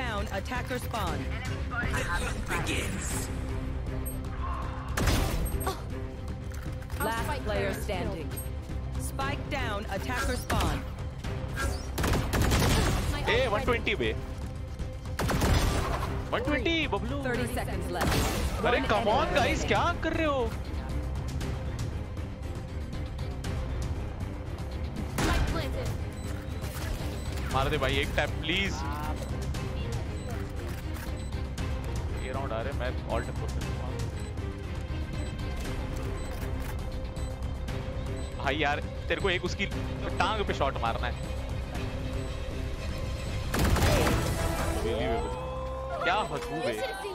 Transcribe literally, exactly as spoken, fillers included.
down, attacker spawn. Begins. Last player standing. Spike down, attacker spawn. Hey, one twenty be. one twenty, Bablu. thirty seconds left. अरे come on guys, क्या कर रहे हो? मार दे भाई एक टाइम प्लीज। ये राउंड आ रहे मैं ऑल्ट कर दूंगा। भाई यार तेरे को एक उसकी टांग पे शॉट मारना है। क्या हसूब है।